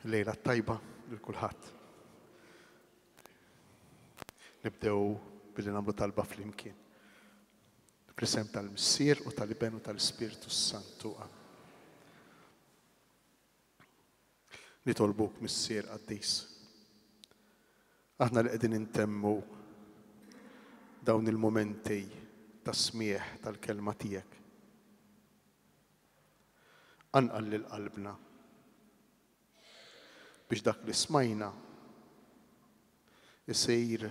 Lejla tajba lil kulħadd. Nibdew billi nagħmlu talba flimkien. Fl-isem tal-Missier u tal-Iben u tal-Ispiritu Santu. Nitolbuk Missier Qaddis. Aħna li qegħdin intemmu dawn il-momenti ta' smieħ tal-kelma tiegħek. Anqal lil qalbna biex dak li smajna isir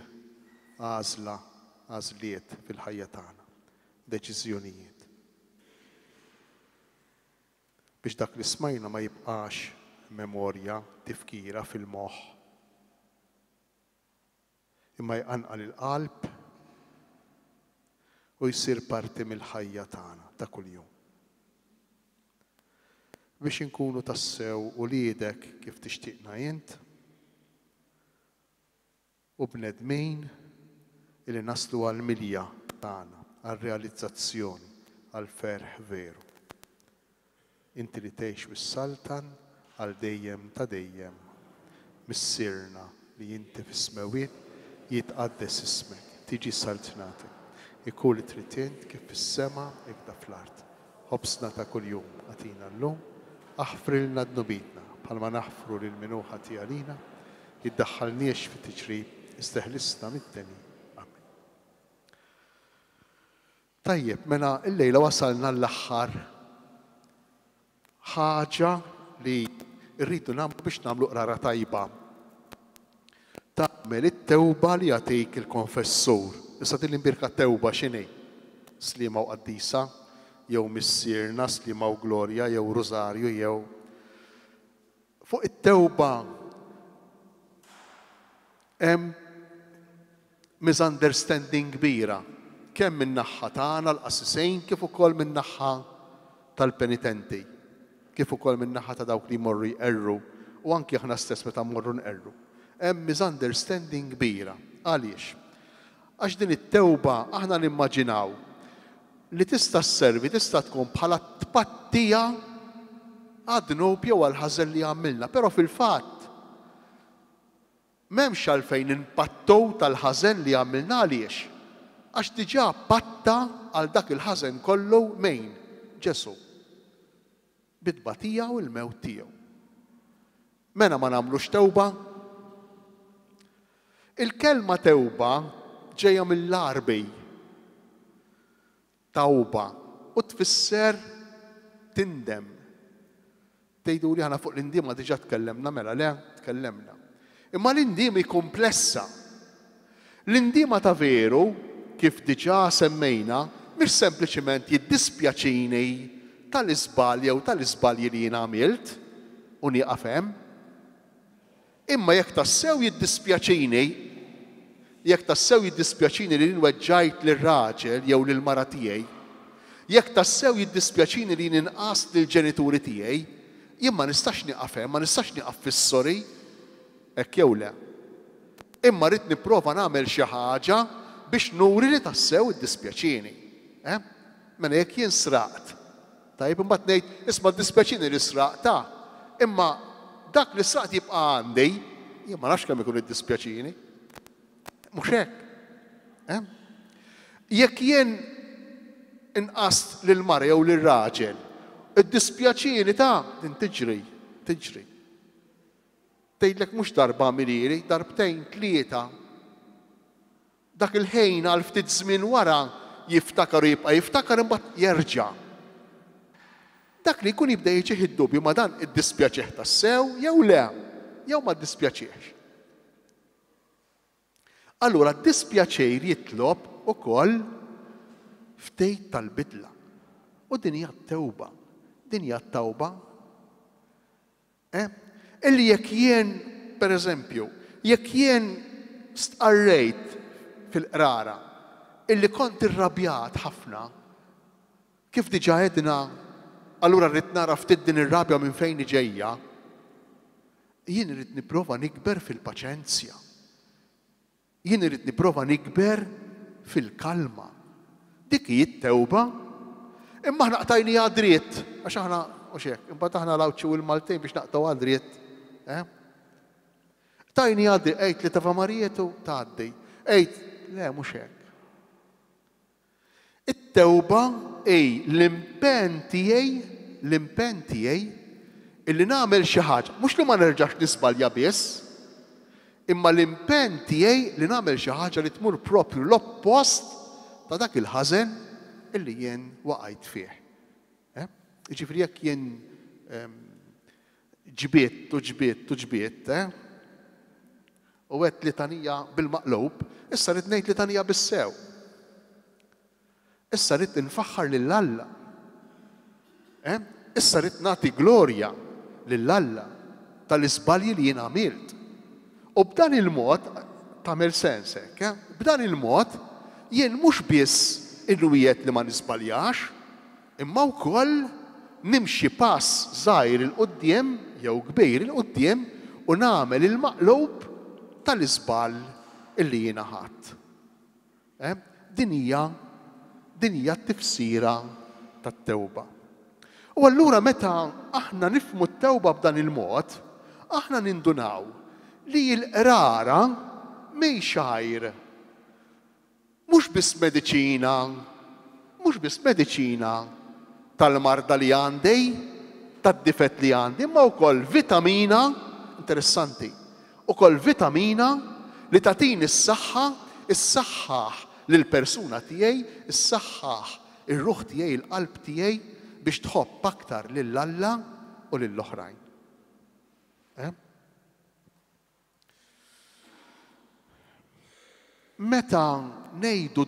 għażliet fil-ħajja tagħna, deċiżjonijiet. Biex dak li smajna ma jibqax memorja tifkira fil-moħħ, imma jqanqal il-qalb u jsir parti mill-ħajja tagħna ta' kuljum. Biex inkunu tassew uliedek kif tixtieqna int u bnedmin illi naslu għall-milja tagħna, għar-realizzazzjoni, għall-ferħ veru. Inti li tgħix bis-saltan għal dejjem ta' dejjem. Missierna li inti fis-smawiet jitqaddes ismek, tiġi saltnatek. Ikun li trid int kif fis-sema hekk fl-art. Ħobsna ta' kuljum għatina llum. Aħfrilna d-nubitna, bħalma naħfru lil-minuħa tiegħina, jiddaħħalniex fit-tiġrib, isteħlisna mid-deni. Amen. Tajjeb, mela illejla wasalna l-aħħar ħaġa li rridu nagħmlu biex nagħmlu qrara tajba. Tagħmel it-tewba li jagħtik il-konfessur. Issa din l-imbirka tewba x'inhi? Sliema u qaddisa, jew missierna Sliema u Glorja, jew Rożarju, jew fuq it-tewba hemm misunderstanding kbira kemm min-naħa tagħna l-qassisejn kif ukoll min-naħa tal-penitenti, kif ukoll min-naħa ta' dawk li jmorru jqerru u anke aħna stess meta mmorru nqerru. Hemm misunderstanding kbira. Għaliex? Għax din it-tewba aħna nimmaġinaw li tista' sservi tista' tkun bħala tpattija għad-dnub jew għall-ħażen li għamilna, però fil-fatt m'hemmx għalfejn inpattow tal-ħażen li għamilna għaliex. Għax diġà patta għal dak il-ħażen kollu mejn Ġesu. Bid-tba tiegħu u l-mewt tiegħu. Mena ma nagħmlux tewba? Il-kelma tewba ġejja mill-Arbi. Tawba u tfisser tindem. Tgħidu li aħna fuq l-indiema diġà tkellemna mela le tkellemna. Imma l-indiema komplessa. L-indiema ta' veru kif diġà semmejna mhix sempliċement jiddispjaċini tal-iżbal jew tal-iżbalji li jien għamilt u nieqaf hemm. Imma jekk tassew jiddispjaċini li nweġġajt lir-raġel jew lill-mara tiegħi, jekk tassew jiddispjaċini li ninqast lill-ġenituri tiegħi, jien ma nistax nieqaf hemm, ma nistax nieqaf fis-sori, hekk jew le. Imma rrid nipprova nagħmel xi ħaġa biex nuri li tassew iddispjaċini. Mela jekk jien sraqt, tajjeb imbagħad ngħid isma' ddispjaċini li sraqta, imma dak li sraqt jibqa' għandi, jien ma nafx kemm ikun iddispjaċini. Mhux hekk. Jekk jien inqast lill-mara jew lir-raġel, id-dispjaċini ta' din tiġri. Tgħidlek mhux darba milieri, darbtejn tlieta. Dak il-ħin għal ftit żmien wara jiftakar u jibqa' jiftakar imbagħad jerġa'. Dak li jkun jibda jiġih id-dubju ma dan iddispjaċih tassew jew le, jew ma ddispjaċihx. Allura d-dispjaċir jitlob ukoll ftehim tal-bidla. U din hija t-tewba. Din hija t-tewba. Illi jekk jien, pereżempju, jekk jien stqarrejt fil-qrara illi kont irrabjat ħafna, kif diġà għedna, allura rrid nara ftit din ir-rabja minn fejn ġejja, jien irid nipprova nikber fil-paċenzja. Jien irid nipprova nikber fil-kalma. Dik hi t-tewba. Imma aħna qtajnija dritt, għax aħna u xek, imbagħad aħna lawċu il-Maltejn biex naqtaw dritt Tajni għaddi, ejt li tafa Marietu tgħaddi. Ejt, le mhux hekk. It-tewba l-impenn tiegħi illi nagħmel xi ħaġa, mhux li ma nerġax nisbalja biss, imma l-impenn tiegħi li nagħmel xi ħaġa li tmur propju l-oppost ta' dak il-ħażen illi jien waqajt fih. Jiġifieri jekk jien ġbiet, u għedt litanija bil-maqlub, issa rid ngħid litanija bis-sew. Issa rid infaħħar lill-Alla. Issa rid nagħti glorja lill-Alla tal-iżbalji li jien għamilt. U b'dan il-mod tagħmel sens hekk, b'dan il-mod jien mhux biss inwiegħed li ma nisbaljax, imma wkoll nimxi pass żgħir il-qudiem jew kbir il-qudiem u nagħmel il-maqlub tal-iżball illi jiena ħadd. Din hija t-tifsira tat-tewba. U allura meta aħna nifhmu t-tewba b'dan il-mod, aħna nindunaw li l-qrara mhix għajr. Mhux biss mediċina tal-marda li għandi, tad-difett li għandi, imma wkoll vitamina, interessanti, ukoll vitamina li tagħtini s-saħħa, issaħħaħ lill-persuna tiegħi, issaħħaħ ir-ruħ tiegħi, il-qalb tiegħi biex tħobb aktar lill-Alla u lill-oħrajn. Meta ngħidu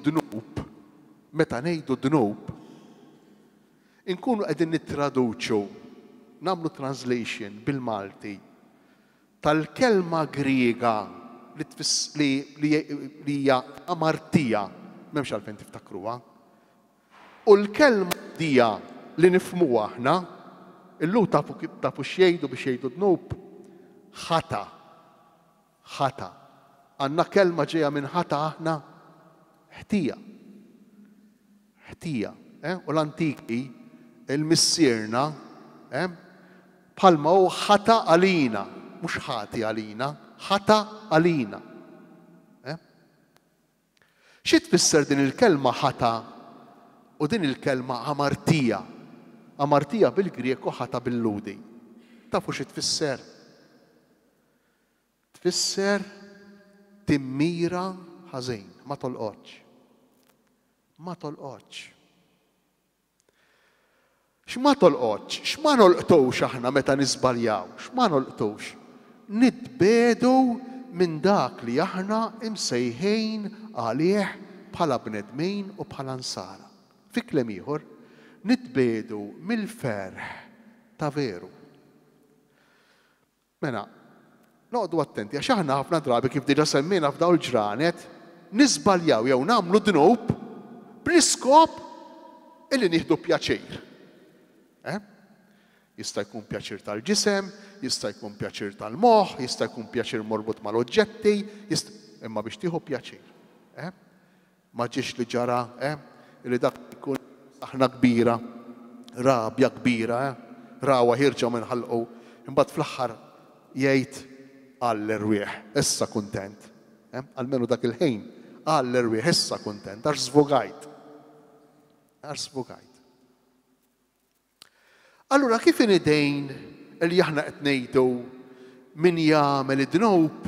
dnub, inkunu qegħdin nittraduċu, nagħmlu translation bil-Malti tal-kelma Griega li hija amartija, m'hemmx għalfejn tiftakruha. U l-kelma dija li nifhmuha aħna, illum tafu x'jgħidu biex jgħidu dnub, ħata. Għandna kelma ġejja minn ħata aħna, ħtija. U l-antiki, il-missierna, bħalma hu ħata għalina, mhux ħati għalina, ħata għalina. Xi tfisser din il-kelma ħata u din il-kelma amartija? Amartija bil-Grieku, ħata bil-Ludi. Tafu xi tfisser? Tfisser timmira ħażin, ma tolqotx. X'ma tolqotx, x'ma nolqtux aħna meta nisbaljaw, x'ma nolqtux. Nitbedu minn dak li aħna imsejħin għalih bħala bnedmin u bħala nsara. Fi kliem ieħor, nitbedu mill-ferħ ta' veru. Mela, noqgħdu attenti għax aħna ħafna drabi kif diġà semmejna f'dawn il-ġranet, nisbaljaw jew nagħmlu dnub bl-iskop illi nieħdu pjaċir. Jista' jkun pjaċir tal-ġisem, jista' jkun pjaċir tal-moħħ, jista' jkun pjaċir morbut mal-oġġetti, imma biex tieħu pjaċir. Ma ġiex li ġara, li dak ikun aħna kbira, rabja kbira, rawa ħirġa minn ħalqu, imbagħad fl-aħħar jgħid għall-irwieħ, issa kuntent. Almenu dak il-ħin, għall-irwieħ, issa kuntent, għax żvogajt. Allura kif inidejn li aħna qed ngħidu min jagħmel id-dnub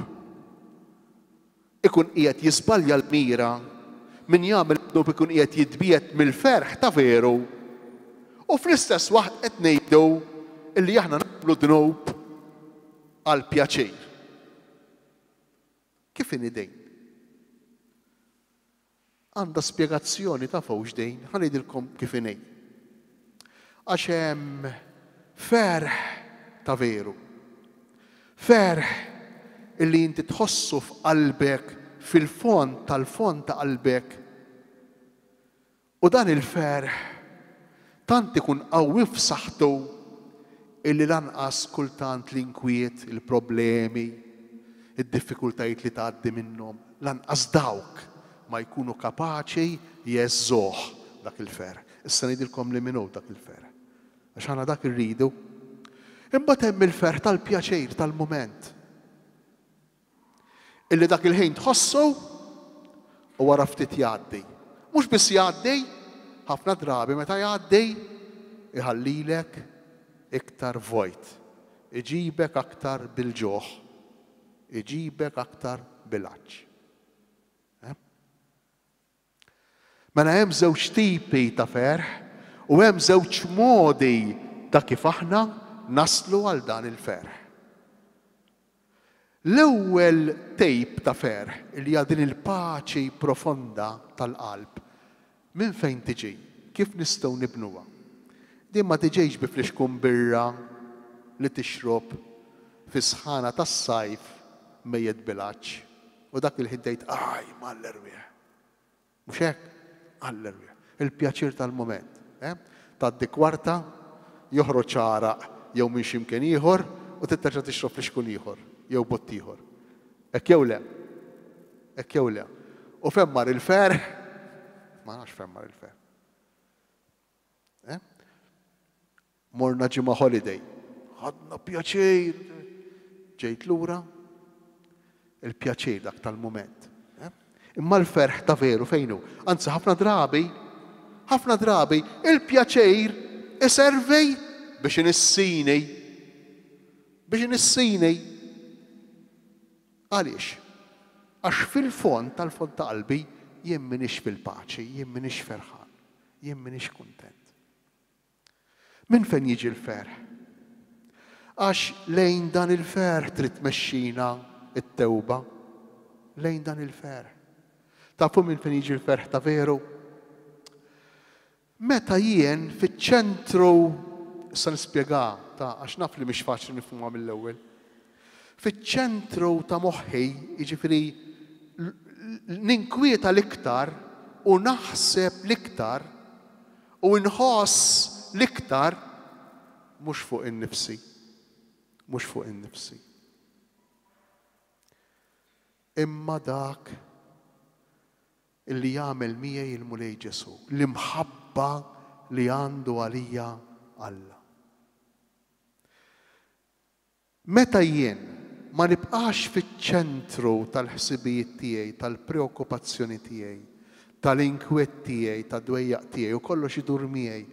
ikun qiegħed jiżbalja l-mira, min jagħmel id-dnub ikun qiegħed jitbiet mill-ferħ ta' veru, u fl-istess waħd qed ngħidu li aħna nagħmlu dnub għal pjaċir. Kif inidejn? Għandha spjegazzjoni ta' fawx dejn, ħanejdilkom kif inejn. Għax hemm ferħ ta' veru. Ferħ illi inti tħossu f'qalbek, fil-fond tal-fond ta' qalbek. U dan il-ferħ tant ikun qawwi f'saħħtu illi lanqas kultant l-inkwiet, il-problemi, id-diffikultajiet li tgħaddi minnhom, lanqas dawk ma jkunu kapaċi jeżżoh dak il-ferħ. Issa ngħidilkom li minnu dak il-ferħ. Għax aħna dak irridu. Imbagħad hemm il-ferħ tal-pjaċir tal-mument. Illi dak il-ħin tħossu u wara ftit jgħaddi. Mhux biss jgħaddi, ħafna drabi meta jgħaddi iħallilek iktar vojt. Iġibek aktar bil-ġoħ. Iġibek aktar bil-għaġġ. Mela hemm żewġ tipi ta' ferħ u hemm żewġ modi ta' kif aħna naslu għal dan il-ferħ. L-ewwel tejp ta' ferħ li hija din il-paċi profonda tal-qalb minn fejn tiġi, kif nistgħu nibnuha. Din ma tiġejx bi fliexkun birra li tixrob fi sħana tas-sajf mejjed bil-għaġġ u dak il-ħin tgħid aj mal-erwieħ. Mhux hekk? All-erwieħ. Il-pjaċir tal-mument. Tgħaddi kwarta, joħroġ ċaraq jew minn x'imkien ieħor u titterġa' tixrob fliexkun ieħor jew bott ieħor. Hekk jew le. Hekk jew le. U fejn mar il-ferħ, ma nafx fejn mar il-ferħ. Morna ġimgħa holiday. Ħadna pjaċir. Ġejt lura il-pjaċir dak tal-mument. Imma l-ferħ ta' veru fejn hu? Anzi ħafna drabi il-pjaċir iservej biex inissini. Għaliex? Għax fil-fond tal-fond ta' qalbi jien m'iniex fil-paċi, jien m'iniex ferħan, jien m'iniex kuntent. Minn fejn jiġi l-ferħ? Għax lejn dan il-ferħ trid tmexxina t-tewba. Lejn dan il-ferħ. Tafu minn fejn jiġi l-ferħ ta' veru? Meta jien fiċ-ċentru, issa nispjega għax naf li mhix faċli nifhmha mill-ewwel. Fiċ-ċentru ta' moħħi, jiġifieri ninkwieta l-iktar u naħseb l-iktar u nħoss l-iktar mhux fuq innifsi. Mhux fuq innifsi. Imma dak illi jagħmel miegħi il-Mulej Ġesu, l-imħabba li għandu għalija Alla. Meta jien ma nibqax fiċ-ċentru tal-ħsibijiet tiegħi, tal-preokkupazzjoni tiegħi, tal-inkwiet tiegħi, tad-dwejjaq tiegħi u kollox idur miegħi.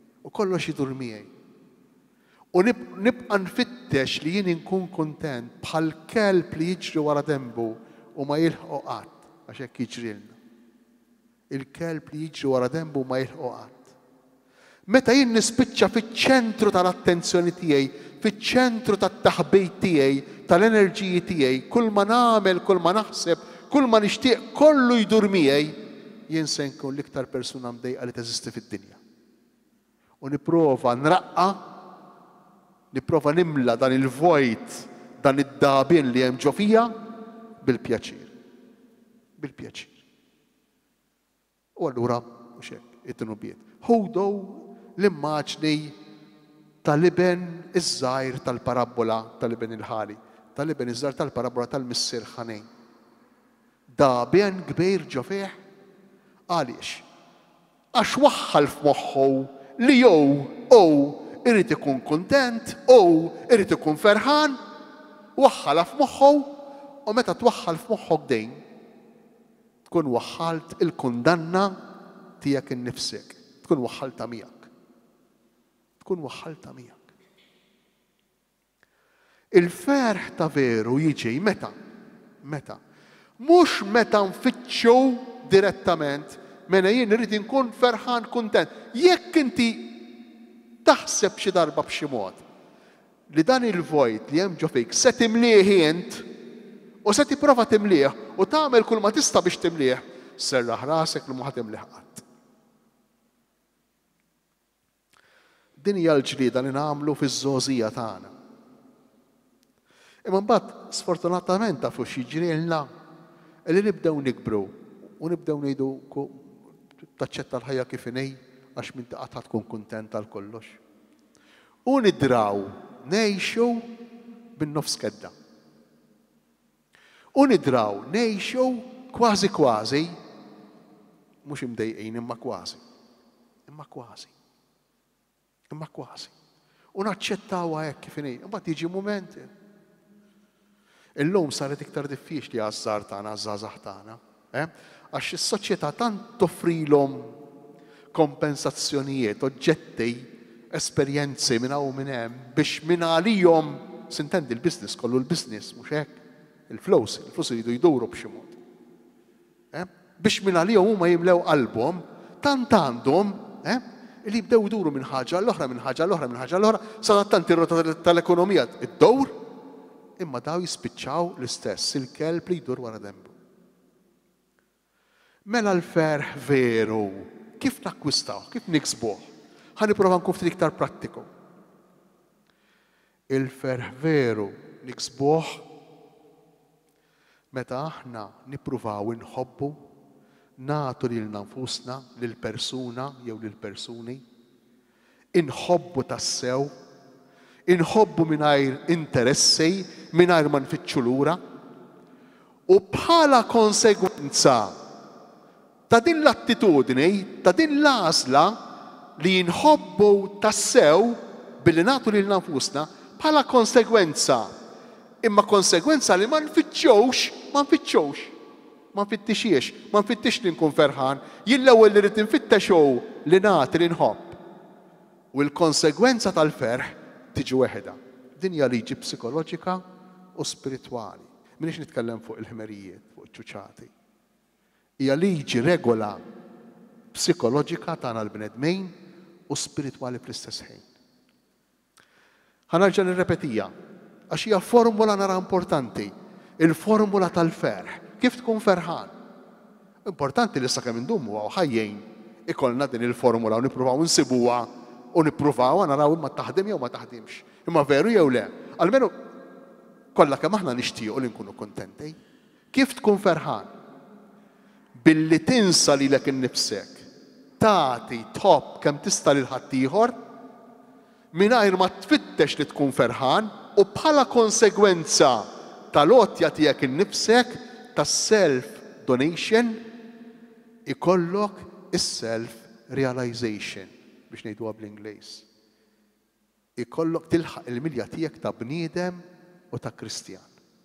U nibqa' nfittex li jien inkun kuntent bħal kelb li jiġri wara dembu u ma jilħqu qatt għax hekk jiġrilna. Il-kelb li jiġri wara dembu ma jilħqu qatt. Meta jien nispiċċa fiċ-ċentru tal-attenzjoni tiegħi, fiċ-ċentru tat-taħbejt tiegħi, tal-enerġiji tiegħi, kull ma nagħmel, kull ma naħseb, kull ma nixtieq kollu jdur miegħi, jien se nkun l-iktar persuna mdejqa li teżisti fid-dinja. U nipprova nraqqa, nipprova nimla dan il-vojt, dan id-dabien li hemm ġo fija bil-pjaċir. Bil-pjaċir. U allura mhux hekk it-tinubiet. Ħudu l-immaġni tal-iben iż-żgħir tal-parabola tal-iben il-ħali, tal-iben iż-żgħir tal-parabola tal-missier ħanejn. Dabien kbir ġo fih għaliex? Għax waħħal f'moħħu li jew irid ikun kuntent, irid ikun ferħan, waħħala f'moħħu u meta twaħħal f'moħħok dejn tkun waħħalt il-kundanna tiegħek innifsek, tkun waħħalta miegħek. Il-ferħ ta' veru jiġi meta? Mhux meta nfittxu direttament, mela jien irid inkun ferħan kuntent. Jekk inti taħseb xi darba b'xi mod li dan il-vojt li hemm ġo fik se timlih int u se tipprova timlih u tagħmel kull ma tista' biex timlih, serraħ rasek li ma ħatimlih qatt. Din hija l-ġlieda li nagħmlu fiż-żogħżija tagħna. Imma mbagħad sfortunatament tafu x'jiġrilna li nibdew nikbru u nibdew ngħidu taċċetta l-ħajja kif inhi għax min qatt tkun kuntent għal kollox. U nidraw ngħixu bin-nofs kedda. U nidraw ngħixu kważi mhux imdejqin imma kważi. U naċċettawha hekk kif inhi. Imbagħad jiġi mument. Illum saret iktar diffiċli għaż-żgħar tagħna, għaż-żgħażagħ tagħna. Għax is-soċjetà tant toffrilhom kompensazzjonijiet, oġġetti, esperjenzi minn hawn minn hemm biex minn għalihom sintendi l-business kollu l-business mhux hekk. Il-flus iridu jduru b'xi mod. Biex minn għalihom huma jimlew qalbhom tant għandhom li jibdew jduru minn ħaġa l-oħra, minn ħaġa l-oħra, minn ħaġa l-oħra, sa tant ir-rota tal-ekonomija id-dowr, imma daw jispiċċaw l-istess, il-kelb li jdur wara dembu. Mela l-ferħ veru, kif nakkwistaw, kif niksbuh? Ħaniprova nkun ftit iktar prattiku. Il-ferħ veru niksbuh meta aħna nippruvaw inħobbu nagħtu lilna nfusna lill-persuna jew lill-persuni, inħobbu tassew, inħobbu mingħajr interessi, mingħajr ma nfittxu lura, u bħala konsegwenza ta' din l-attitudni, ta' din l-għażla li nħobbu tassew billi nagħtu lilna nfusna, bħala konsegwenza, imma konsegwenza li ma nfittxux, ma nfittixiex, ma nfittix li nkun ferħan, jien l-ewwel li rid infittex li nagħti li nħobb. U l-konsegwenza tal-ferħ tiġi weħda. Din hija liġi psikoloġika u spiritwali. Minix nitkellem fuq il-ħmerijiet, fuq iċ-ċuċati. Hija liġi regola psikoloġika tagħna l-bnedmejn u spiritwali fl-istess ħin. Ħanerġa' nirrepetija għax hija formula nara importanti, il-formula tal-ferħ. Kif tkun ferħan? Importanti li sakemm indumu għaw ħajjejn ikollna din il-formula u nippruvaw nsibuha u nippruvaw naraw imma taħdem jew ma taħdimx. Imma veru jew le. Almenu kollha kemm aħna nixtiequ li nkunu kuntenti. Kif tkun ferħan? Billi tinsa lilek innifsek. Tagħti tħobb kemm tista' lil ħaddieħor mingħajr ma tfittex li tkun ferħan u bħala konsegwenza tal-għotja tiegħek innifsek tas-self-donation ikollok is-self-realization biex ngħiduha bl-Ingliż. Ikollok tilħaq il-milja tiegħek ta' bniedem u ta' Kristjan.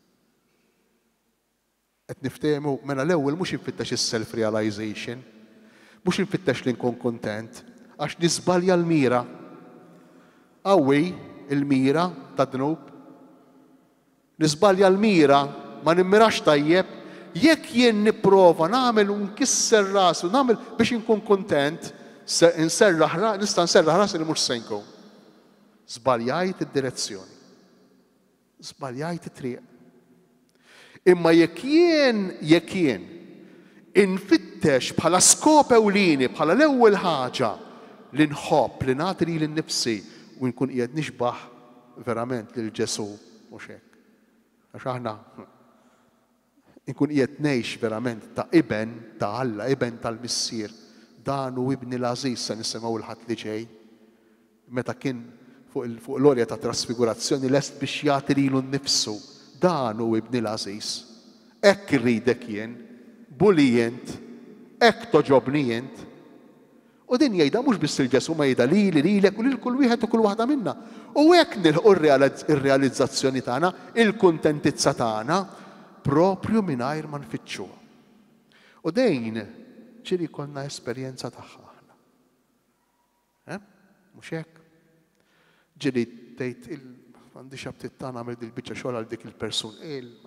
Qed niftehmu mela l-ewwel mhux infittex is-self-realization, mhux infittex li nkun kuntent għax nisbalja l-mira. Qawwi il-mira ta' dnub. Nisbalja l-mira ma nimmirax tajjeb, jekk jien nipprova nagħmel u nkisser rasu, nagħmel biex inkun kuntent, nista' nserraħ rasi li mhux se nkun. Żbaljajt id-direzzjoni. Żbaljajt it-triq. Imma jekk jien infittex bħala skop ewlieni, bħala l-ewwel ħaġa li nħobb li nagħti lili nnifsi u nkun qiegħed nixbaħ verament lil Ġesu mhux hekk. Għax aħna nkun qiegħed ngħix verament ta' iben ta' Alla, iben tal-missier. Dan u ibni l-Ażiż se nisimgħu l-ħadd li ġej. Meta kien fuq l-orja ta' trasfigurazzjoni lest biex jagħti lilu nnifsu. Dan u ibni l-Ażiż. Hekk irridek jien, bulijent, hekk toġobni jent. U din jgħidha mhux biss il-Ġesu ma jgħidha lilek u lil kull wieħed u kull waħda minna. U hekk nilħu r-realizzazzjoni tagħna, il-kuntentizza tagħna propju mingħajr ma nfittxuha. U dejn ġieli jkollna esperjenza tagħha aħna. Mhux hekk? Ġieli tgħid m'għandix abtit tagħna nagħmel dil-biċċa xogħol għal dik il-persun.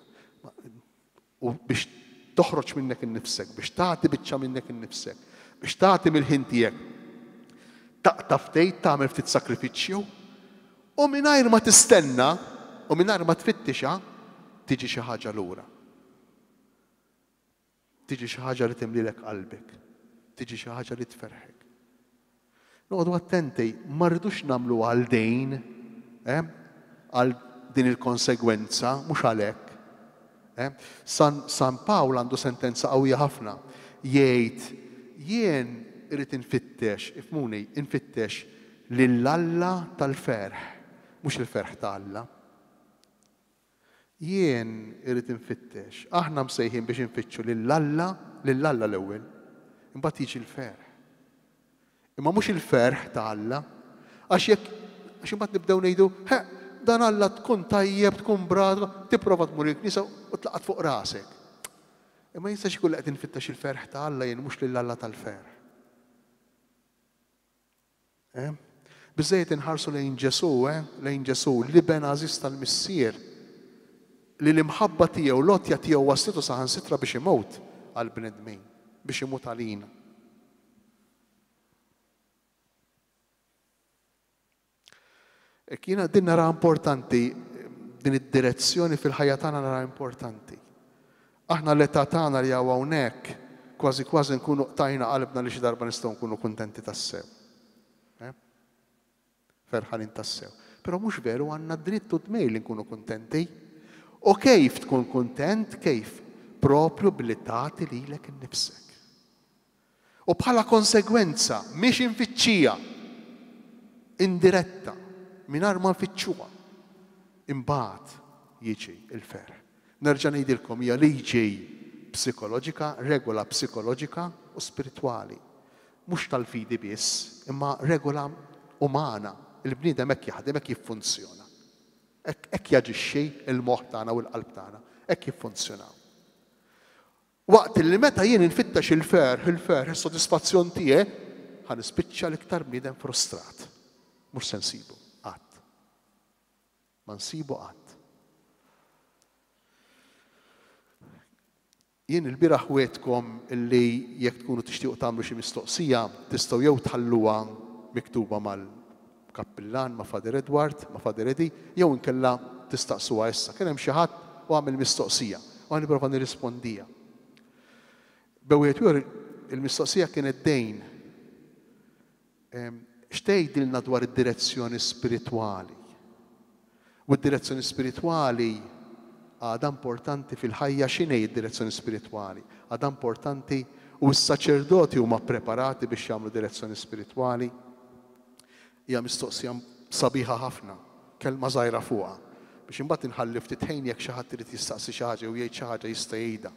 U biex toħroġ minnek innifsek, biex tagħti biċċa minnek innifsek, biex tagħti mill-ħin tiegħek. Taqta' ftit tagħmel ftit sakrifiċċju u mingħajr ma tistenna u mingħajr ma tfittixha tiġi xi ħaġa lura. Tiġi xi ħaġa li timlilek qalbek, tiġi xi ħaġa li tferħek. Noqogħdu attenti, ma rridux nagħmlu għal dejn, għal din il-konsegwenza, mhux għalhekk. San Pawl għandu sentenza qawwija ħafna. Jgħid jien irid infittex, ifhmuni, infittex lill-Alla tal-ferħ, mhux il-ferħ ta' Alla. Jien irid infittex. Aħna msejħin biex infittxu lill-Alla l-ewwel. Imbagħad jiġi l-ferħ. Imma mhux il-ferħ ta' Alla, għax jekk Għax imbagħad nibdew ngħidu, dan Alla tkun tajjeb, tkun brad, tipprova tmur il-Knisja u tlaqgħod fuq rasek. Imma jistax ikun qed infittex il-ferħ ta' Alla jien mhux lil Alla tal-ferħ. Biżejjed inħarsu lejn Ġesu li ben għażiż tal-missier li l-imħabba tiegħu l-għotja tiegħu waslitu saħansitra biex imut għall-bnedmin, biex imut għalina. Jiena din nara importanti, din id-direzzjoni fil-ħajja tagħna nara importanti. Aħna l-età tagħna li hawnhekk kważi nkunu qtajna qalbna li xi darba nistgħu nkunu kuntenti tassew. Ferħanin tassew. Però mhux veru għandna dritt u dmejl li nkunu kuntenti. U kejf tkun kuntent? Kejf? Propju billi tagħti lilek innifsek. U bħala konsegwenza mhix infittxija, indiretta, mingħajr ma nfittxuha. Imbagħad jiġi l-ferħ. Nerġa' ngħidilkom hija liġi psikoloġika, regola psikoloġika u spiritwali. Mhux tal-fidi biss, imma regola umana. Il-bniedem hekk jaħdem, hekk jiffunzjona. Hekk jaġixxi il-moħħ tagħna u l-qalb tagħna, hekk jiffunzjonaw. Waqt li meta jien infittex il-ferħ, is-sodisfazzjon tiegħi, ħanispiċċa l-iktar bniedem frustrat. Mhux se nsibu qatt. Ma nsibu qatt. Jien il-bieraħ wiegħtkom illi jekk tkunu tixtiequ tagħmlu xi mistoqsija, tistgħu jew tħalluha miktuba mal-kappillan ma' Father Edward, ma' Father Eddie, jew inkella tistaqsuha issa. Kien hemm xi ħadd u għamel mistoqsija u għandi nipprova nirrispondija. Bewieħed ieħor il-mistoqsija kienet dejn. X'tgħidilna dwar id-direzzjoni spiritwali? U d-direzzjoni spiritwali għadha importanti fil-ħajja. X'inhi d-direzzjoni spiritwali? Għadha importanti u s-saċerdoti huma ppreparati biex jagħmlu direzzjoni spiritwali? Hija mistoqsija sabiħa ħafna, kelma żgħira fuqha, biex imbagħad inħalli ftit ħin jekk xi ħadd irid jistaqsi xi ħaġa u jgħid xi ħaġa jista' jgħidha.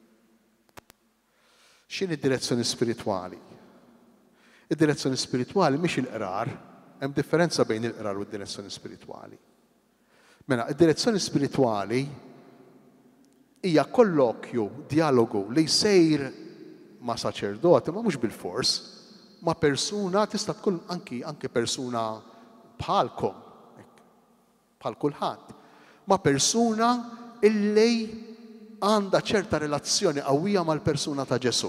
X'inhi d-direzzjoni spiritwali? Id-direzzjoni spiritwali mhix il-qrar, hemm differenza bejn il-qrar u d-direzzjoni spiritwali. Mela, id-direzzjoni spiritwali hija kollokju, dialogu li jsejr ma' saċerdoti, ma mhux bil-fors, ma' persuna tista' tkun anki persuna bħalkom, bħal kulħadd, ma' persuna illi għandha ċerta relazzjoni qawwija mal-persuna ta' Ġesu.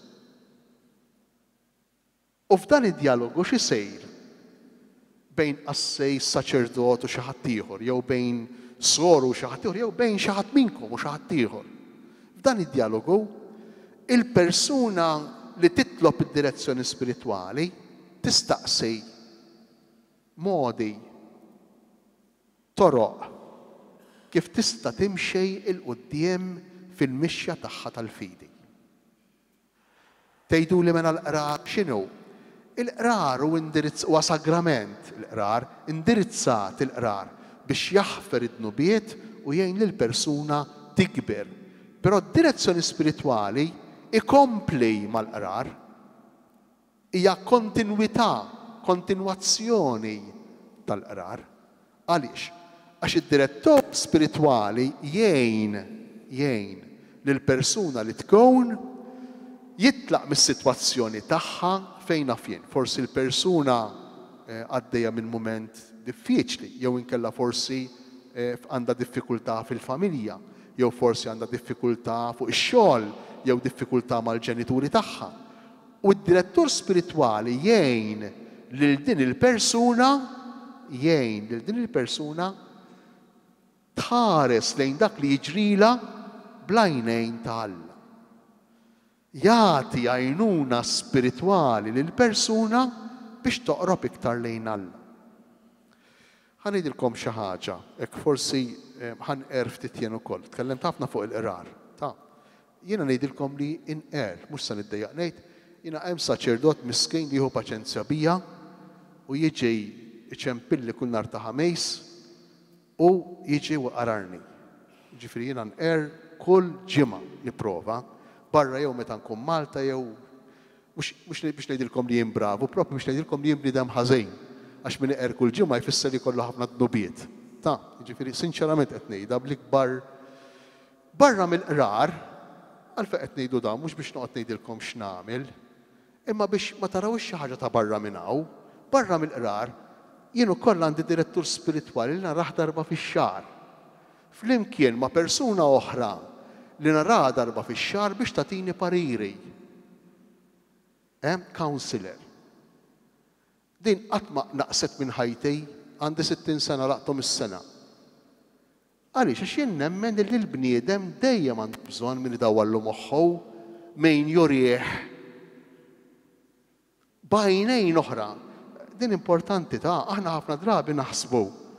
U f'dan id-dialogu xi sejr bejn assej saċerdot u xi ħadd ieħor, jew bejn soru u xi ħadd ieħor, jew bejn xi ħadd minnkom u xi ħadd ieħor. F'dan id-dialogu il-persuna li titlob id-direzzjoni spiritwali tistaqsi modi, toroq kif tista' timxej il-qudiem fil-mixja tagħha tal-fidi. Tgħiduli mela l-qrar x'inhu? Il-qrar huwa sagrament, il-qrar indirizzat il-qrar biex jaħfer id-nubiet u jgħin lill-persuna tikber. Però d-direzzjoni spiritwali ikompli mal-qrar hija kontinwazzjoni tal-qrar. Għaliex? Għax id-direttur spiritwali jgħin lill-persuna li tkun jitlaq mis-sitwazzjoni tagħha fejn naf jien. Forsi l-persuna għaddejja minn mument diffiċli, jew inkella forsi għandha diffikultà fil-familja, jew forsi għandha diffikultà fuq ix-xogħol, jew diffikultà mal-ġenituri tagħha. U d-direttur spiritwali jgħin lil din il-persuna tħares lejn dak li jiġrila bl-għajnejn ta' Alla. Jagħti għajnuna spiritwali lill-persuna biex toqrob iktar lejn Alla. Ħanidilkom xi ħaġa, hekk forsi ħanqer ftit jien ukoll. Tkellemt ħafna fuq il-qrar. Jiena ngħidilkom li inqer, mhux se niddejjaq ngħid, jiena hemm saċerdot miskejn li jieħu paċenzja bija u jiġi iċempilli kull nhar ta' ħames u jiġi u qararni. Ġifieri jiena nqer kull ġimgħa nipprova, barra jew meta nkun Malta jew mhux biex ngħidilkom li jien bravu, proprju biex ngħidilkom li jien bniedem ħażin. Għax min iqer kull ġimgħa jfisser li kollu ħafna dnubiet. Jiġifieri sinċerament qed ngħidha bl-ikbar barra mill-qrar, għalfejn qed ngħidu dan mhux biex noqgħod ngħidilkom x'nagħmel, imma biex ma tarawx xi ħaġa ta' barra minn hawn, barra mill-qrar, jien ukoll għandi direttur spiritwali li naraħ darba fix-xahar. Flimkien ma' persuna oħra li naraha darba fix-xahar biex tagħtini pariri. Counselor. Din qatt ma naqset minn ħajti, għandi 60 sena laqtom is-sena. Għaliex għax jien nemmen li l-bniedem dejjem għandu bżonn min idawwallu moħħu min jurih b'għajnejn oħra. Din importanti aħna ħafna drabi naħsbu.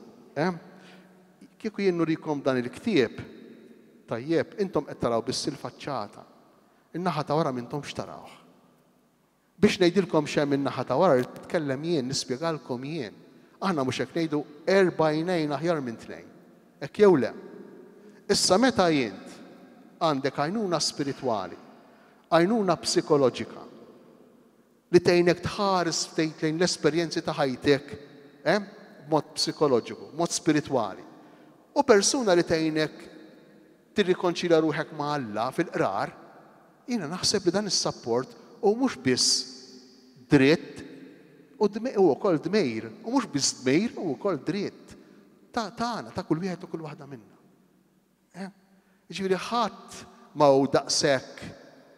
Kieku jien nurikom dan il-ktieb, tajjeb, intom qed taraw biss il-faċċata. In-naħa ta' wara m'intom x'tarawh. Biex ngħidilkom x'hemm in-naħa ta' wara li titkellem jien, nispjegalkom jien. Aħna mhux hekk ngħidu erbajnejn aħjar minn tnejn. Hekk jew le. Issa meta jint għandek għajnuna spiritwali, għajnuna psikoloġika, li tgħinek tħares ftit lejn l-esperjenzi ta' ħajtek, b'mod psikoloġiku, mod spiritwali. U persuna li tgħinek tirrikonċilja ruħek ma' Alla fil-qrar, jiena naħseb li dan is-sapport u mhux biss dritt u wkoll dmejr, u mhux biss dmejr u wkoll dritt. Tagħna ta' kull wieħed u kull waħda minnha. Jiġifieri ħadd ma hu daqshekk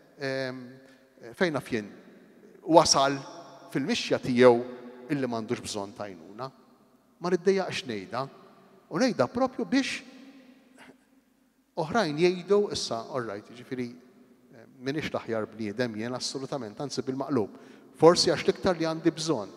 fejn naf jien wasal fil-mixja tiegħu illi m'għandux bżonn ta' għajnuna. Ma niddejjaqx ngħidha u ngħidha proprju biex oħrajn jgħidu issa orrajt, jiġifieri m'iniex l-aħjar bniedem jien assolutament, anzi bil-maqlub. Forsi għax l-iktar li għandi bżonn.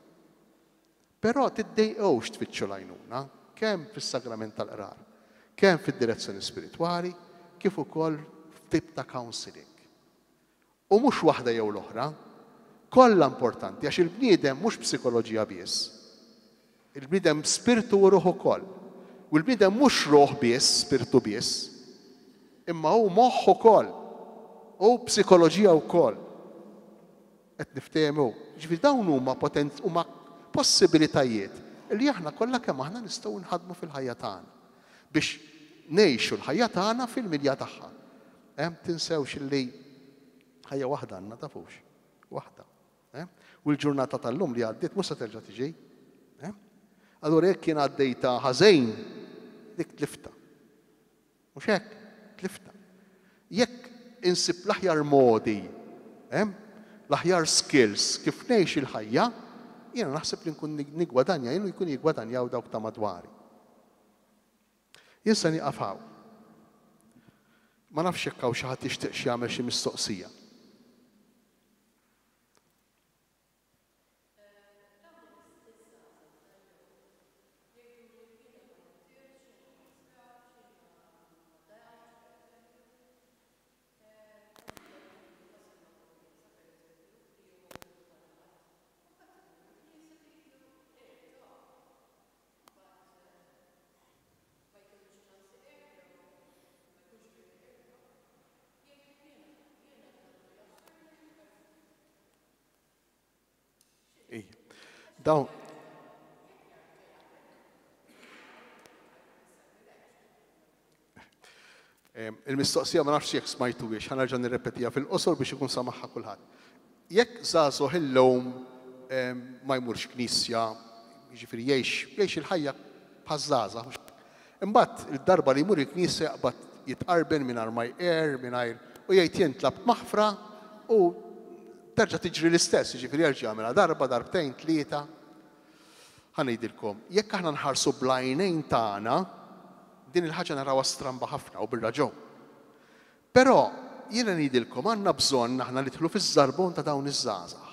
Però tiddejqgħux tfittxu l-għajnuna. Kemm fis-sagrament tal-qrar, kemm fid-direzzjoni spiritwali, kif ukoll f'tip ta' counseling. U mhux waħda jew l-oħra, kollha importanti għax il-bniedem mhux psikoloġija biss. Il-bniedem spiritu u ruħ ukoll. U l-bniedem mhux ruħ biss, spiritu biss, imma hu moħħ ukoll, u psikoloġija wkoll. Qed niftehmu. Ġifieri dawn huma possibilitajiet li aħna kollha kemm aħna nistgħu nħadmu fil-ħajja tagħna biex ngħixu l-ħajja tagħna fil-milja tagħha. Tinsewx illi ħajja waħda għandna tafux. Waħda. U l-ġurnata tal-lum li għaddiet mhux se terġa' tiġi. Allura jekk kien għaddejta ħażejn, dik tlifta. Mhux hekk, tlifta. Jekk insib l-aħjar modi, l-aħjar skills kif ngħix il-ħajja, jiena naħseb li nkun nigwadanja, jienu jkun jigwadanjaw dawk ta' madwari. Jien se nieqaf hawn. Ma nafx hekk hawn xi ħadd jixtieq jagħmel xi mistoqsija. Dawn il-mistoqsija ma nafx jekk smajtu biex ħanerġa' nirrepetija fil-qosor biex ikun samaħħa kulħadd. Jekk żagħżugħ illum ma jmurx knisja, jiġifieri jgħix il-ħajja bħaż-żgħażagħ. Imbagħad il-darba li jmur il-knisja jaqbad jitqarben mingħajr ma jqer, u jgħid jien tlabt maħfra u terġa' tiġri l-istess, jiġifieri jerġa' jagħmilha darba, darbtejn, tlieta. Ħanejdilkom, jekk aħna nħarsu bl-għajnejn tagħna, din il-ħaġa narawha stramba ħafna u bir-raġun. Però jiena ngħidilkom għandna bżonn aħna nidħlu fiż-żarbun ta' dawn iż-żgħażagħ.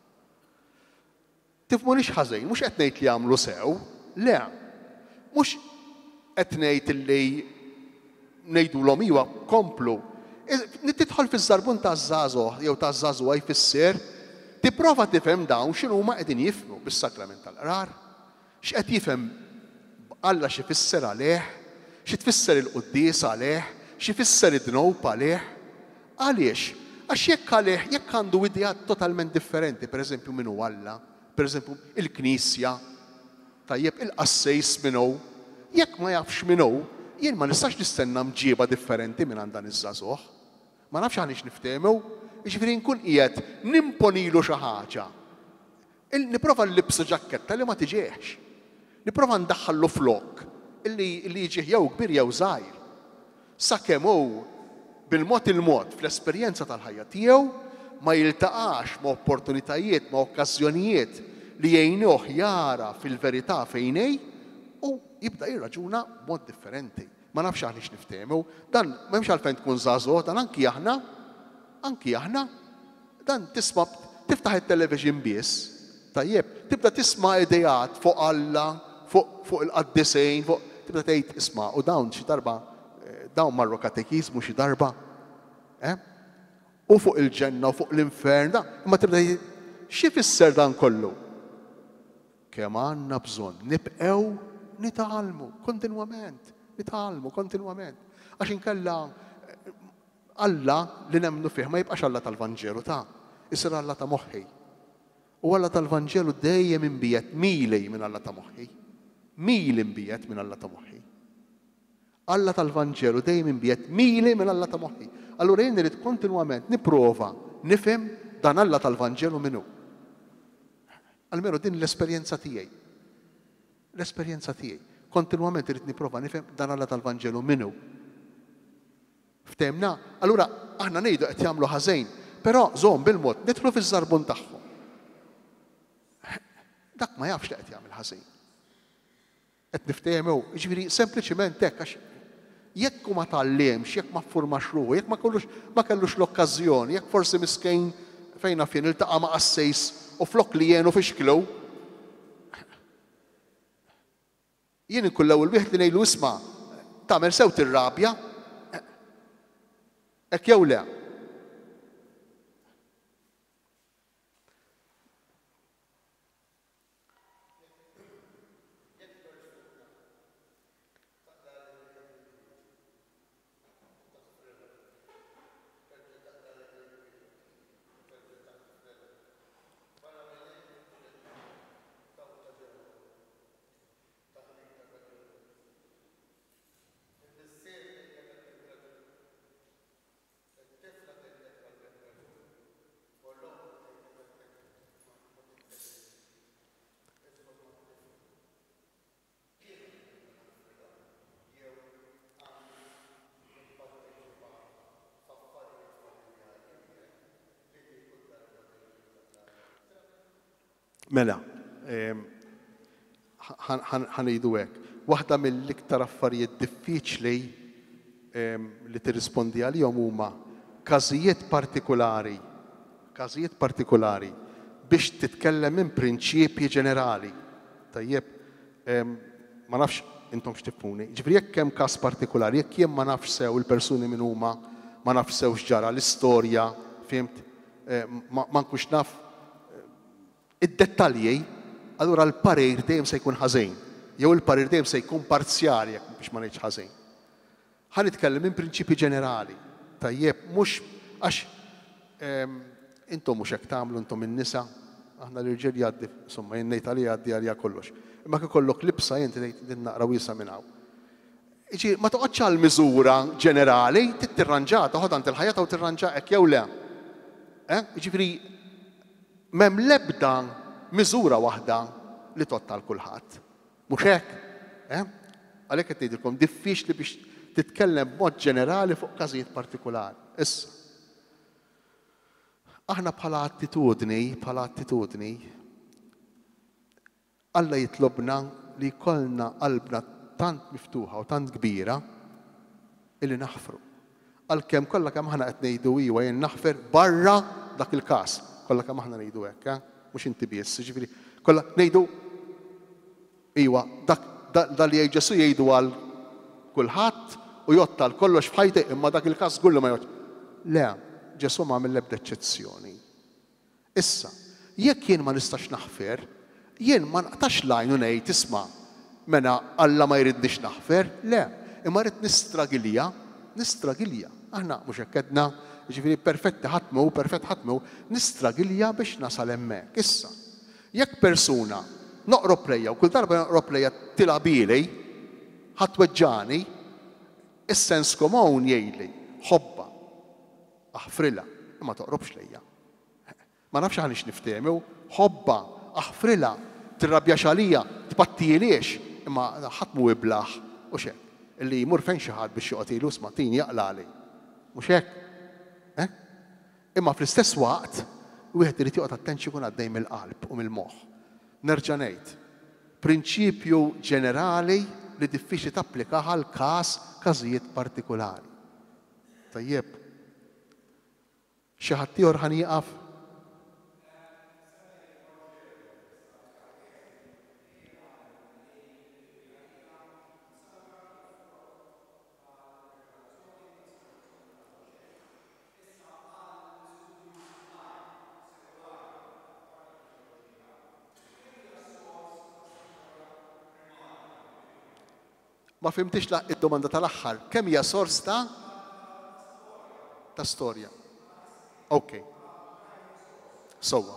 Tifhmunix ħażin, mhux qed ngħid li jagħmlu sew, le. Mhux qed ngħid li ngħidulhom iwa komplu. Nitidħol fiż-żarbun taż-żagħżugħ jew taż-żagħżugħa jfisser tipprova tifhem dawn x'inhuma qegħdin jifhmu bis-sakrament tal-qrar. X'qed jifhem Alla xi fisser għalih, xi tfisser il-quddies għalih, xi fisser id-dnub għalih. Għaliex? Għax jekk għalih, jekk għandu ideat totalment differenti, pereżempju min hu Alla, Per eżempju, il-Knisja, tajjeb il-qassejs minnu, jekk ma jafx minnu, jien ma nistax nistenna mġiba differenti minn għandan iż-żagħżugħ. Ma nafx għaliex niftehmu, jiġifieri nkun qiegħed nimponilu xi ħaġa. Nipprova nlibsu ġakketta li ma tiġiex. Nipprova ndaħħallu flok illi jiġih jew kbir jew żgħir. Sakemm hu bil-mod il-mod fl-esperjenza tal-ħajja tiegħu ma jiltaqax ma' opportunitajiet, ma' okkażjonijiet li jgħinuh jara fil-verità fejnej u jibda jirraġuna b'mod differenti. Ma nafx għaliex niftehmu, dan m'hemmx għalfejn tkun żagħżugħ, dan anki aħna, dan tisma' tiftaħ it-television biss, tajjeb, tibda tisma' idejat fuq Alla, fuq il-qaddisejn, tibda tgħid isma' u dawn xi darba dawn marru katekizmu xi darba. U fuq il-ġenna u fuq l-infern, imma tibda xi fisser dan kollu? Kemm għandna bżonn nibqgħu nitgħallmu kontinwament, Għax inkella Alla li nemmnu fih ma jibqax Alla tal-Vanġelu isir Alla ta' moħħi. U Alla tal-Vanġelu dejjem inbiet mili minn Alla ta' moħħi. Mili inbiet minn Alla ta' moħħi. Alla tal-Vanġelu dejjem inbiet mili minn Alla ta' moħħi. Allura jien irid kontinwament nipprova nifhem dan Alla tal-Vanġelu minnu. Almenu din l-esperjenza tiegħi. Kontinwament irid nipprova nifhem dan Alla tal-Vanġelu minnu. Ftehmna? Allura aħna ngħidu qed jagħmlu ħażejn, però żomm bil-mod nidħlu fiż-żarbun tagħhom. Dak ma jafx li qed jagħmel ħażejn. Qed niftehmu, jiġifieri sempliċiment hekk għax jekk ma tallimx, jekk ma ffurmax ruħu, jekk ma kellux l-okkażjoni, jekk forsi miskejn fejn fien iltaqa' ma' qassejs u flok li jenu fixklu, jien inkun l-ewwel wieħed li ngħidu isma' tagħmel sew tirrabja, hekk jew le. Mela, ħanejdu hekk. Waħda mill-iktar affarijiet diffiċli li tirrispondi għalihom huma każijiet partikolari biex titkellem minn prinċipji ġenerali. Tajjeb, ma nafx intom x'tifhmuni. Ġifieri jekk hemm każ partikolari, jekk jien ma nafx sew il-persuni min huma, ma nafx sew x'ġara l-istorja, fimt, ma nkunx naf id-dettalji, allura l-parir dejjem se jkun ħażin. Jew il-parir dejjem se jkun parzjali jekk biex ma ngħidx ħażin. Ħanitkellem minn prinċipji ġenerali. Tajjeb, mhux għax intom mhux hekk tagħmlu intom in-nisa, aħna l-irġiel jgħaddi, insomma jien ngħid għalija jgħaddi għalija kollox. Imma kien ikollok libsa jien tgħid din naqra wiesa minn hawn. Jiġi ma toqgħodx għal miżura ġenerali, tirranġa, toħod għand il-ħajja u tirranġa hekk jew le. Jiġifieri m'hemm l-ebda miżura waħda li totta għal kulħadd. Mhux hekk? Għalhekk qed ngħidilkom diffiċli biex titkellem b'mod ġenerali fuq każijiet partikolari. Issa. Aħna bħala attitudni, Alla jitlobna li jkollna qalbna tant miftuħa u tant kbira illi naħfru. Għalkemm kollha kemm aħna qed ngħidu iwa jien naħfer barra dak il-każ. Kollha kemm aħna ngħidu hekk, mhux inti biss, jiġifieri kollha ngħidu iwa dak li Ġesu jgħidu għal kulħadd u jotta għal kollox f'ħajti imma dak il-każ żgur li ma jgħod. Le, Ġesu ma għamel l-ebda eċċezzjoni. Issa, jekk jien ma nistax naħfer, jien ma naqtax lajn u ngħid isma' mena Alla ma jridniex naħfer, le, imma rrid nistragilja. Aħna mhux hekk kedna, jiġifieri perfett ħatmu, nistragilja biex nasal hemmhekk. Issa, Jekk persuna noqrob lejja u kull darba noqrob lejja tilabili, ħatweġġani, is-sens komun jgħidli ħobba, aħfrilha, imma toqrobx lejja. Ma nafx għaliex niftehmu, ħobba, aħfrilha, tirrabjax għalija, tbattiliex, imma ħadd mu iblaħ u xek. Illi jmur fejn xi ħadd biex joqgħod ilu smatin jaqlali. Mhux hekk? Imma fl-istess waqt, wieħed irid joqgħod attent x'ikun għaddej mill-qalb u mill-moħħ. Nerġa' ngħid, prinċipju ġenerali li diffiċli tapplikaha għal każijiet partikulari. Tajjeb, xi ħadd ieħor ħanieqaf? Ma fimtix id-domanda tal-aħħar, kemm hija sors ta' storja. Okay. Sewwa.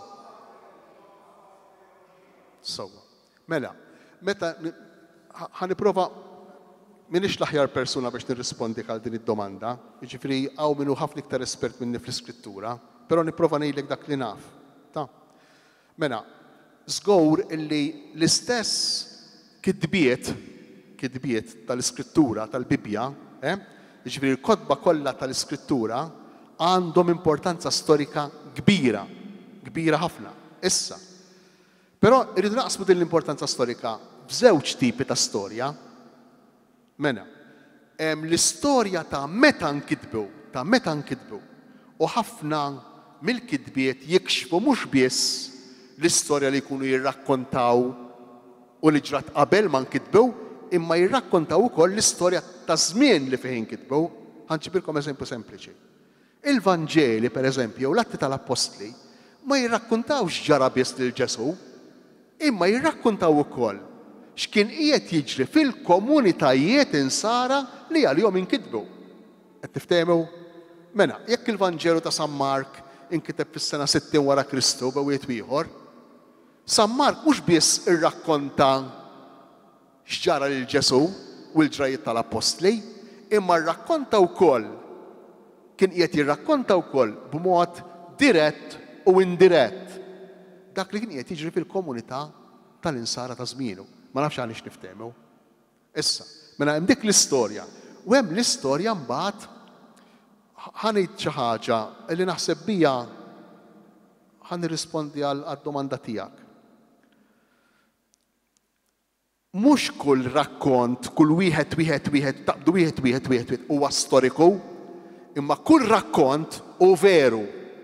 Mela, meta ħaniprova m'iniex l-aħjar persuna biex nirrispondi għal din id-domanda, jiġifieri hawn minnu ħafna iktar espert minni fl-iskrittura, però nipprova ngħidlek dak li naf. Mela, żgur illi l-istess kitbiet tal-iskrittura, tal-Bibja, jiġifieri l-kotba kollha tal-iskrittura għandhom importanza storika kbira ħafna. Issa. Però irridu naqsmu din l-importanza storika f'żewġ tipi ta' storja. Mela, hemm l-istorja ta' meta nkitbu. U ħafna mill-kitbiet jikxfu mhux biss l-istorja li jkunu jirrakkontaw u li ġrat qabel ma nkitbu, imma jirrakkontaw ukoll l-istorja ta' żmien li fih inkitbu. Ħanġibilkom eżempju sempliċi. Il-Vanġeli, pereżempju, u l-Atti tal-Apostli, ma jirrakkuntawx ġara biss lil Ġesu, imma jirrakkuntaw ukoll x'kien qiegħed jiġri fil-komunitajiet insara li għalihom inkitbu. Qed tiftehmu? Mela, jekk il-Vanġelu ta' San Mark inkiteb fis-sena 60 wara Kristu b'wiet ieħor, San Mark mhux biss irrakkonta x'ġara lil Ġesu u l-ġrajiet tal-Apostli, imma rrakkonta wkoll kien qiegħed jirrakkonta wkoll b'mod dirett u indirett dak li kien qiegħed jiġri fil-komunità tal-insara ta' żmienu. Ma nafx għaliex niftehmu. Issa, mela hemm dik l-istorja. U hemm l-istorja mbagħad ħanid xi ħaġa li naħseb biha ħanirrispondi għad-domanda tiegħek. Mhux kull rakkont, kull wieħed taqbdu wieħed huwa storiku, imma kull rakkont hu veru.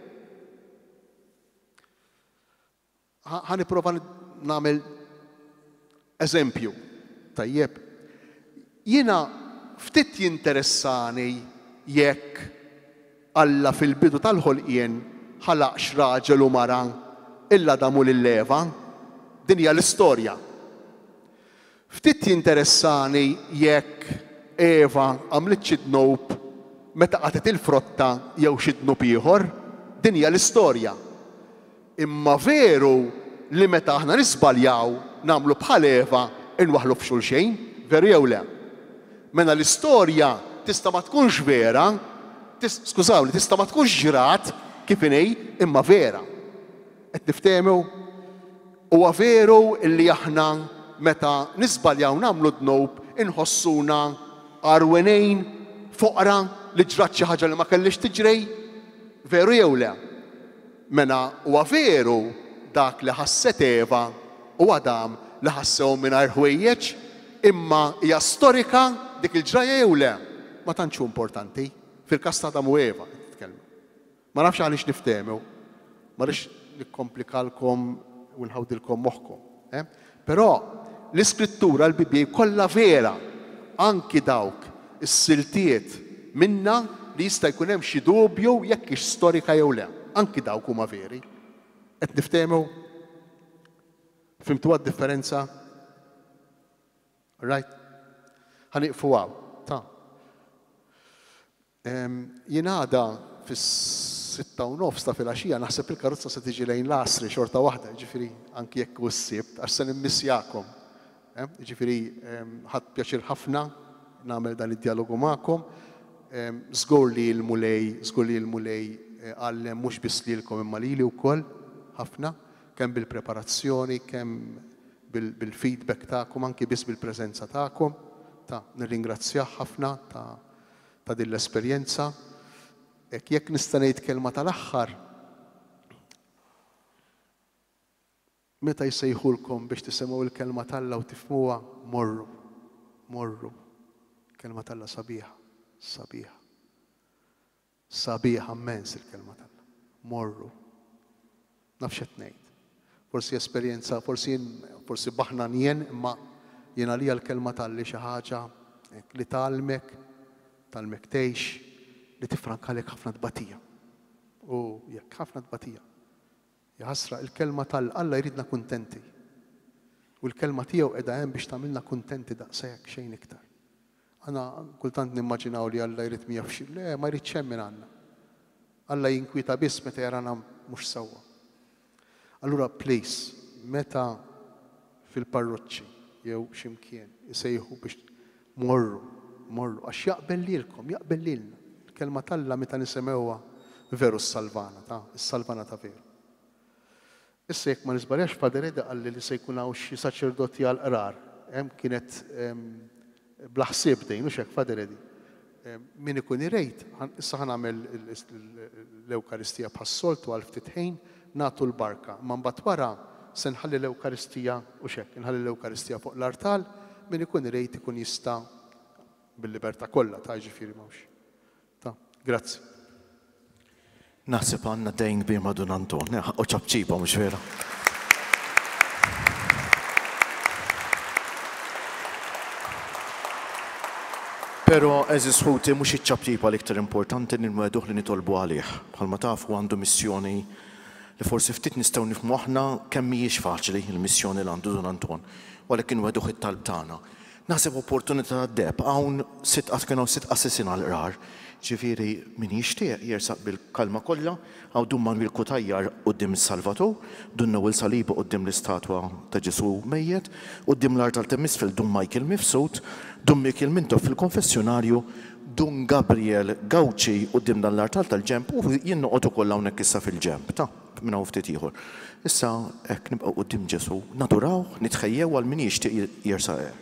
Ħaniprova nagħmel eżempju. Tajjeb. Jiena ftit jinteressani jekk Alla fil-bidu tal-ħolqien ħalaqx raġel u mara illa damu lil-leva. Din hija l-istorja. Ftit jinteressani jekk Eva għamlet xi dnub meta qatet il-frotta jew xi dnub ieħor, din hija l-istorja. Imma veru li meta aħna nisbaljaw nagħmlu bħal Eva inwaħlu f'xulxejn, veru jew le. Mela l-istorja tista' ma tkunx vera, skużawni, tista' ma tkunx ġrat kif inhi imma vera. Qed niftehmu? Huwa veru illi aħna meta nisbaljaw nagħmlu dnub inħossuna arwenejn foqra li ġrat xi ħaġa li ma kellix tiġri, veru jew le? Mela huwa veru dak li ħasset Eva u Adam li ħassew mingħajr ħwejjeġ, imma hija storika dik il-ġraja jew le? Ma tantx hu importanti fil-każ ta' Adam u Eva nitkellmu. Ma nafx għaliex niftehmu, ma rridx nikkomplikalkom u nħawdilkom moħħkom. Però l-iskrittura l-Bibja kollha vera, anki dawk is-siltiet minna li jista' jkun hemm xi dubju jekk hix storika jew le, anki dawk huma veri. Qed niftehmu? Fimtu għad-differenza? Right? Ħaniqfu għaw. Jien għada fis-6:30 ta' filgħaxija naħseb il-karozza se tiġi lejn l-asri xorta waħda, ġifieri anki jekk hu s-sibt għax se nimmissjakom. Ġifieri ħadd pjaċir ħafna nagħmel dan id-dialogu magħkom. Żgur li l-mulej għallem mhux biss lilkom imma lili wkoll ħafna, kemm bil-preparazzjoni, kemm bil-feedback tagħkom, anki biss bil-preżenza tagħkom. Nirringrazzjah ħafna ta' din l-esperjenza. Jekk nista' ngħid kelma tal-aħħar, meta jsejħulkom biex tisimgħu il-kelma talla u tifhmuha, morru. Kelma talla sabiħa. Sabiħa immens il-kelma talla. Morru. Nafx qed ngħid. Forsi esperjenza, forsi baħna nien, imma jiena li l-kelma talli xi ħaġa li talmek tgħix, li tifrankalek ħafna tbatija. U jekk ħafna tbatija. Jaħasra il-kelma tal-Alla jridna kuntenti. U l-kelma tiegħu qiegħda hemm biex tagħmilna kuntenti daqshekk xejn iktar. Aħna kultant nimmaġinaw li Alla jrid mija f'xi, le ma jridx hemm minn għandna. Alla jinkwita biss meta jarana mhux sewwa. Allura please, meta fil-parroċċi jew x'imkien isejħu biex morru, għax jaqbel lilna. Il-kelma talla meta nisimgħuha veru s-salvana ta' veru. Issa jekk ma nisbaljax Fader Eda qalli li se jkun hawn xi saċerdoti għall-qrar. Kienet bla ħsieb dejn hekk Fader Edi. Min ikun irejt, issa ħanagħmel l-Ewkaristija bħas-soltu għal ftit ħin nagħtu l-barka. Ma mbagħad wara se nħalli l-Ewkaristija u xekk, nħalli l-Ewkaristija fuq l-artal, min ikun irejt ikun jista' bil-libertà kollha ta' ġifieri mawx. Grazzi. Naħseb għandna dejn kbir ma' Dun Anton, u ċabċiba mhux vera. Però eżis ħuti mhux iċ-ċabċiba l-iktar importanti li nweduh li nitolbu għalih. Bħalma tafu għandu missjoni li forsi ftit nistgħu nifhmu aħna kemm mhijiex faċli il-missjoni li għandu Dun Anton, għalhekk inweduh it-talb tagħna. Naħseb opportunità għad-deb, hawn kienu 6 assessin għall-qrar. Ġifieri min jixtieq jersaq bil-kalma kollha, għaw dun Manuel Kutajjar quddiem is-Salvatur, dun Nowel Saliba quddiem l-istatwa ta' Ġesu mejjed, quddiem l-artal ta' Misfel dun Michael Mifsud, dun Michael Mintoff fil-konfessjonarju, dun Gabriel Gawċi quddiem dan l-artal tal-ġemp u jien noqgħod ukoll hawnhekk issa fil-ġemp minn hawn ftit ieħor. Issa hekk nibqgħu quddiem Ġesu, naduraw, nitħejjew għal min jixtieq jersaq.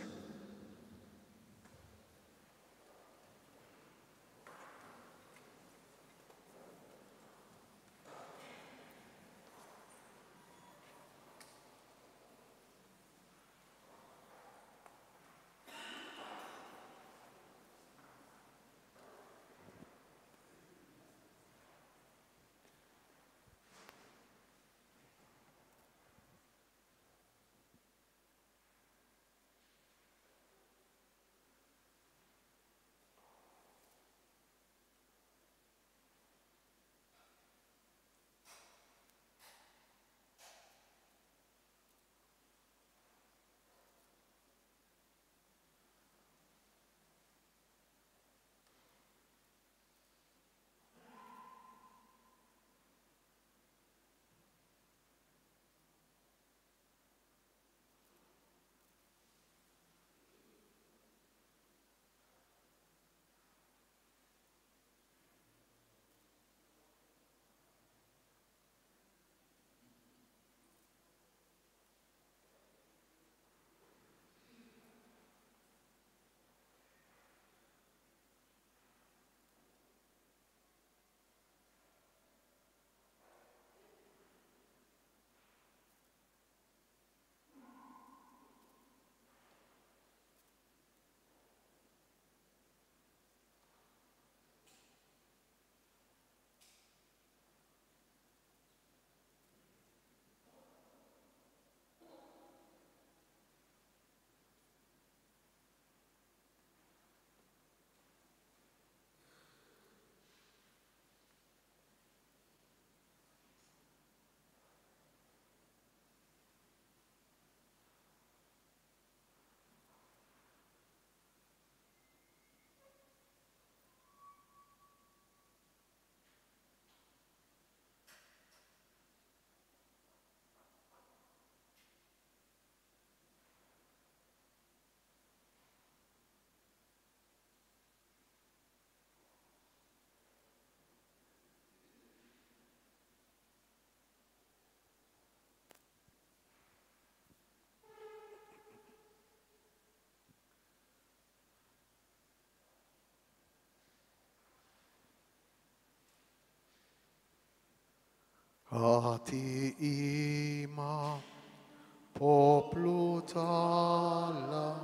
Ati ima poplu tala,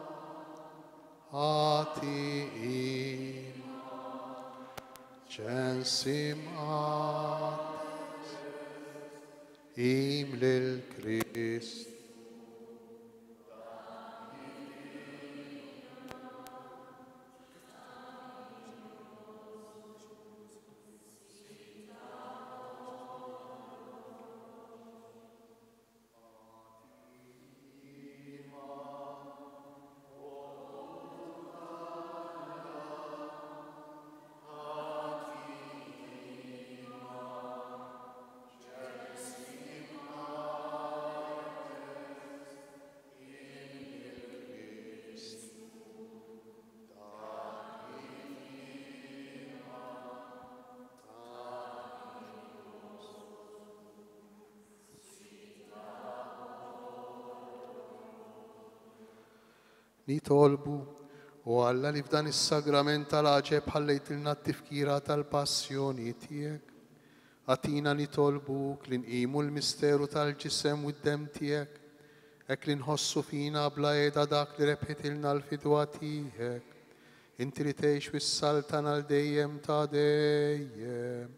ati ima censim ates im lil Christ. Nitolbu u Alla li f'dan is-sagrament tal-aġeb ħallejtilna t-tifkira tal-passjoni tiegħek. Għatina nitolbuk li nqimu l-misteru tal-ġisem u d-dem tiegħek, hekk li nħossu fina bla qiegħda dak li rebħitilna l-fidwa tiegħek. Inti li tgħix fis-saltan għal dejjem ta' dejjem.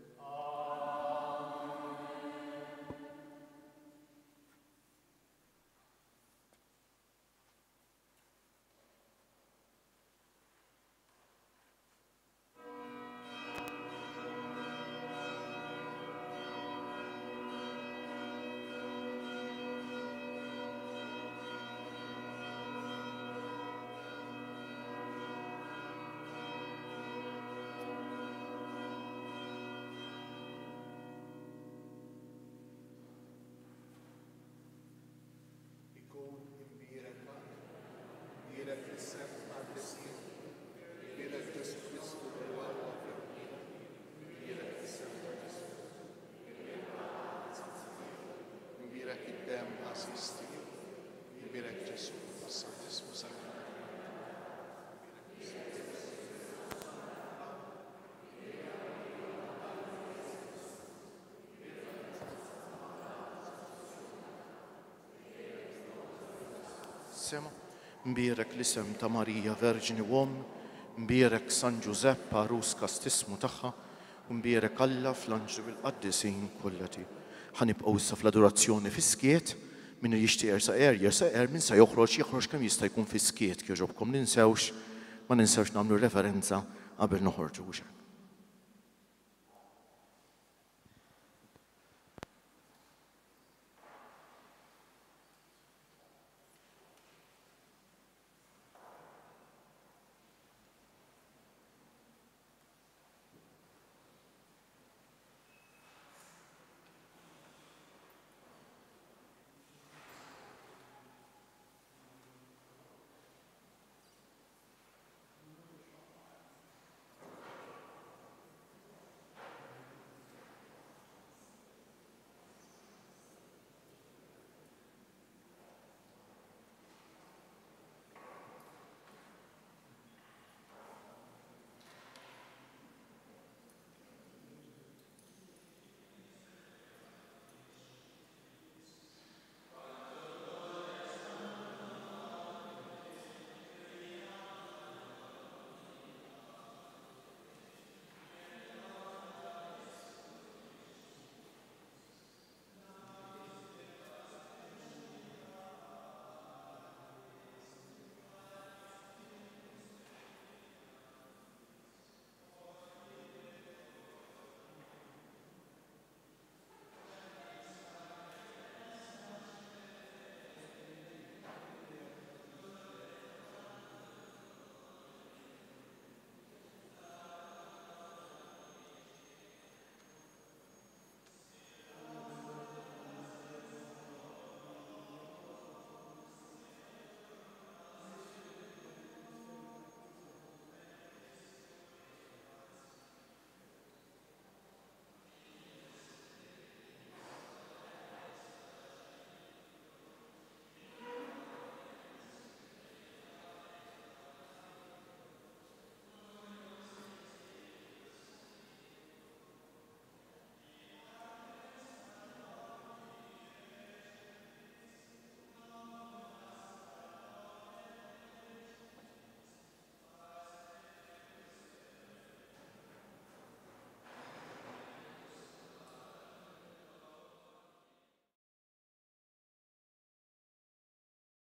Sema, mbierek l-isem ta' Marija Verġini Uomm, mbierek San Giuseppe Arus kastismu tagħha, u mbierek Alla fl-anġlu bil-qaddisin kollati. Ħanibqgħu issa fl-adorazzjoni fiskiet, min jixtieq jersa' min se joħroġ kemm jista' jkun fiskiet kieġobkom ninsewx ma ninsewx nagħmlu referenza qabel noħorġu.